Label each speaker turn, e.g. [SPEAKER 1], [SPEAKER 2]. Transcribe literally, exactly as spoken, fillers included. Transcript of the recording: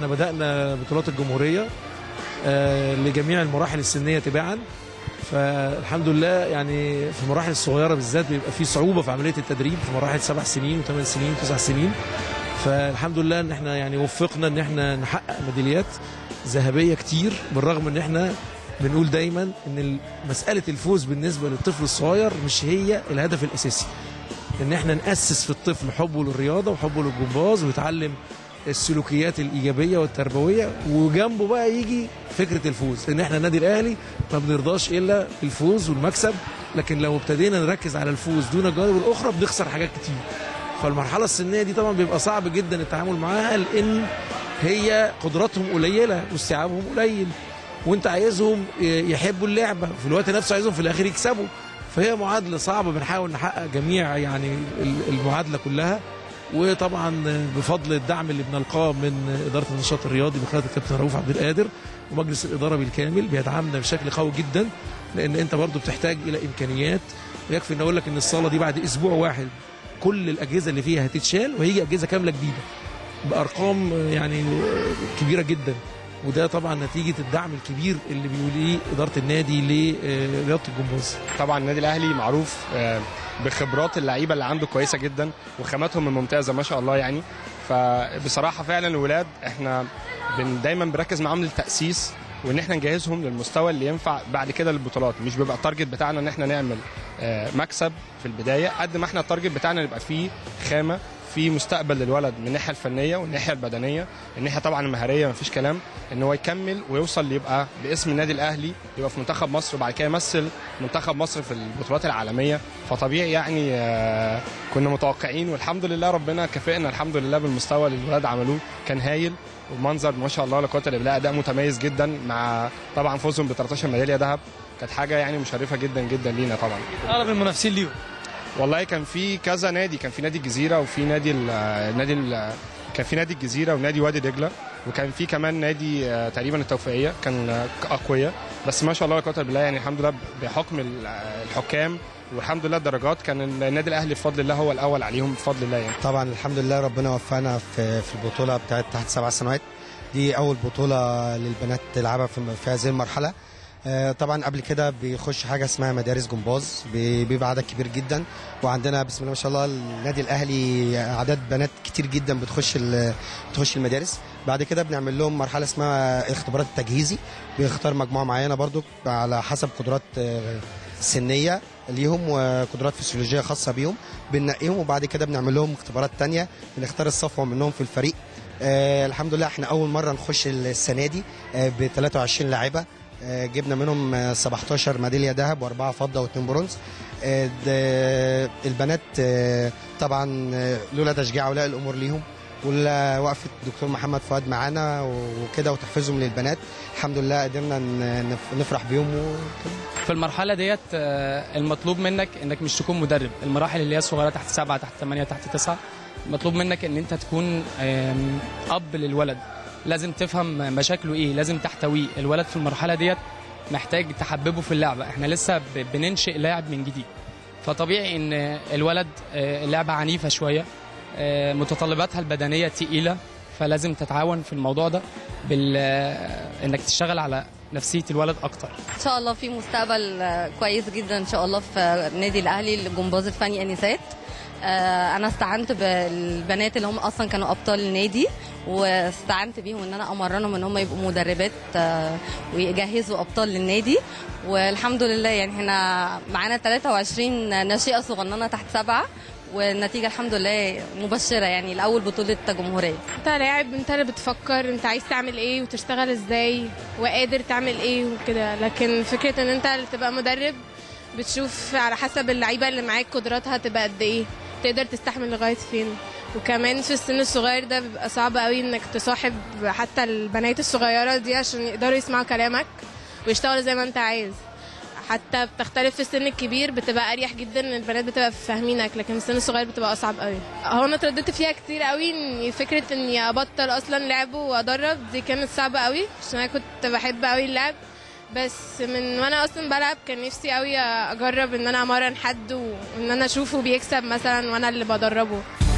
[SPEAKER 1] بدأنا بطولات الجمهورية لجميع المراحل السنية تباعا. فالحمد لله يعني في المراحل الصغيرة بالذات بيبقى في صعوبة في عملية التدريب في مراحل سبع سنين وثمان سنين وتسع سنين. فالحمد لله ان احنا يعني وفقنا ان احنا نحقق ميداليات ذهبية كتير، بالرغم ان احنا بنقول دايما ان مسألة الفوز بالنسبة للطفل الصغير مش هي الهدف الأساسي. ان احنا نأسس في الطفل حبه للرياضة وحبه للجمباز ويتعلم السلوكيات الإيجابية والتربوية، وجنبه بقى يجي فكرة الفوز. لأن احنا النادي الأهلي ما بنرضاش إلا الفوز والمكسب، لكن لو ابتدينا نركز على الفوز دون الجوانب الأخرى بنخسر حاجات كتير. فالمرحلة السنية دي طبعا بيبقى صعب جدا التعامل معاها، لأن هي قدراتهم قليلة واستيعابهم قليل، وانت عايزهم يحبوا اللعبة في الوقت نفسه عايزهم في الآخر يكسبوا. فهي معادلة صعبة بنحاول نحقق جميع يعني المعادلة كلها. وطبعا بفضل الدعم اللي بنلقاه من إدارة النشاط الرياضي بقيادة الكابتن رؤوف عبد القادر ومجلس الإدارة بالكامل بيدعمنا بشكل قوي جدا، لأن أنت برضو بتحتاج إلى إمكانيات. ويكفي أن أقول لك أن الصالة دي بعد أسبوع واحد كل الأجهزة اللي فيها هتتشال وهيجي أجهزة كاملة جديدة بأرقام يعني كبيرة جدا، وده طبعا نتيجة الدعم الكبير اللي بيوليه إدارة النادي لرياضة الجمباز.
[SPEAKER 2] طبعا النادي الأهلي معروف بخبرات اللعيبة اللي عنده كويسة جدا وخاماتهم الممتازة ما شاء الله يعني. فبصراحة فعلا الولاد احنا دايما بنركز معاهم للتأسيس وان احنا نجهزهم للمستوى اللي ينفع بعد كده للبطولات. مش بيبقى التارجت بتاعنا ان احنا نعمل مكسب في البداية، قد ما احنا التارجت بتاعنا يبقى فيه خامة في مستقبل للولد من الناحيه الفنيه والناحيه البدنيه، الناحيه طبعا المهاريه مفيش كلام، ان هو يكمل ويوصل ليبقى باسم النادي الاهلي، يبقى في منتخب مصر وبعد كده يمثل منتخب مصر في البطولات العالميه. فطبيعي يعني كنا متوقعين والحمد لله ربنا كافئنا الحمد لله بالمستوى اللي الولاد عملوه، كان هايل ومنظر ما شاء الله لا قوه الا بالله، اداء متميز جدا مع طبعا فوزهم ب ثلاثة عشر ميداليه ذهب، كانت حاجه يعني مشرفه جدا جدا لينا. طبعا
[SPEAKER 3] اغلب المنافسين ليهم
[SPEAKER 2] والله كان في كذا نادي، كان في نادي الجزيره وفي نادي النادي كان في نادي الجزيره ونادي وادي دجله، وكان في كمان نادي تقريبا التوفيقيه كان اقوياء. بس ما شاء الله لا قوه الا بالله يعني الحمد لله بحكم الحكام والحمد لله الدرجات كان النادي الاهلي بفضل الله هو الاول عليهم بفضل الله يعني.
[SPEAKER 4] طبعا الحمد لله ربنا وفقنا في في البطوله بتاعت تحت سبع سنوات، دي اول بطوله للبنات تلعبها في هذه المرحله. طبعا قبل كده بيخش حاجه اسمها مدارس جمباز، بيبقى عدد كبير جدا، وعندنا بسم الله ما شاء الله النادي الاهلي اعداد بنات كتير جدا بتخش بتخش المدارس. بعد كده بنعمل لهم مرحله اسمها اختبارات التجهيزي، بيختار مجموعه معينه برضو على حسب قدرات سنيه ليهم وقدرات فسيولوجيه خاصه بيهم، بننقيهم وبعد كده بنعمل لهم اختبارات ثانيه، بنختار الصفوه منهم في الفريق. آه الحمد لله احنا اول مره نخش السنه دي آه ب ثلاثة وعشرين لاعبه، آه جبنا منهم سبعتاشر ميداليه ذهب واربعه فضه واثنين برونز. آه البنات آه طبعا لولا تشجيع اولياء الامور ليهم ولا وقفه الدكتور محمد فؤاد معانا وكده وتحفيزهم للبنات، الحمد لله قدرنا نفرح بيهم وكده.
[SPEAKER 3] في المرحله ديت المطلوب منك انك مش تكون مدرب، المراحل اللي هي صغيره تحت سبعه تحت ثمانيه تحت تسعه مطلوب منك ان انت تكون اب للولد، لازم تفهم مشاكله ايه، لازم تحتويه. الولد في المرحله ديت محتاج تحببه في اللعبه، احنا لسه بننشئ لاعب من جديد، فطبيعي ان الولد اللعبه عنيفه شويه، متطلباتها البدنيه تقيله، فلازم تتعاون في الموضوع ده بال انك تشتغل على نفسيه الولد اكتر.
[SPEAKER 5] ان شاء الله في مستقبل كويس جدا ان شاء الله في النادي الاهلي للجمباز الفني انسات. انا استعنت بالبنات اللي هم اصلا كانوا ابطال النادي، واستعنت بيهم ان انا امرنهم ان هم يبقوا مدربات ويجهزوا ابطال للنادي، والحمد لله يعني احنا معانا ثلاثة وعشرين ناشئه صغننه تحت سبعه، والنتيجه الحمد لله مبشره يعني لاول بطوله جمهوريه.
[SPEAKER 6] انت لاعب، انت اللي بتفكر انت عايز تعمل ايه وتشتغل ازاي وقادر تعمل ايه وكده، لكن فكره ان انت اللي تبقى مدرب بتشوف على حسب اللعيبه اللي معاك قدراتها تبقى قد ايه، تقدر تستحمل لغايه فين. وكمان في السن الصغير ده بيبقى صعب قوي انك تصاحب حتى البنات الصغيره دي عشان يقدروا يسمعوا كلامك ويشتغلوا زي ما انت عايز. حتى بتختلف في السن الكبير بتبقى اريح جدا، البنات بتبقى فاهمينك، لكن السن الصغير بتبقى اصعب قوي. هو انا اترددت فيها كتير قوي، ان فكره اني ابطل اصلا لعب وادرب دي كانت صعبه قوي عشان انا كنت بحب قوي اللعب، بس من وانا اصلا بلعب كان نفسي قوي اجرب ان انا امرن حد وان انا اشوفه بيكسب مثلا وانا اللي بدربه.